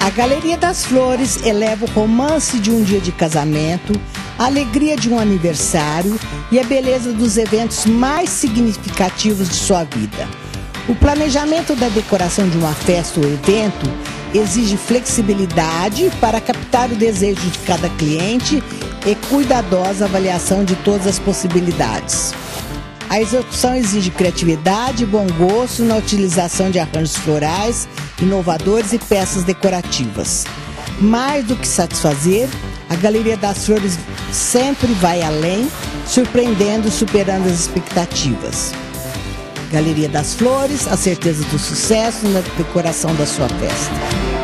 A Galeria das Flores eleva o romance de um dia de casamento, a alegria de um aniversário e a beleza dos eventos mais significativos de sua vida. O planejamento da decoração de uma festa ou evento exige flexibilidade para captar o desejo de cada cliente e cuidadosa avaliação de todas as possibilidades. A execução exige criatividade e bom gosto na utilização de arranjos florais, inovadores e peças decorativas. Mais do que satisfazer, a Galeria das Flores sempre vai além, surpreendendo e superando as expectativas. Galeria das Flores, a certeza do sucesso na decoração da sua festa.